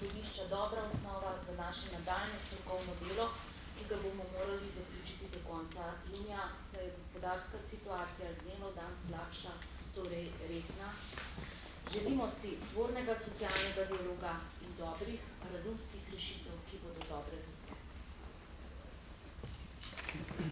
izhodišča dobra osnova za naše nadaljnje strokovno delo, ki ga bomo morali zaključiti do konca junija, saj je gospodarska situacija z dneva v dan slabša, torej resna. Želimo si tvornega socialnega dialoga in dobrih, razumskih rešitev, ki bodo dobre za vse.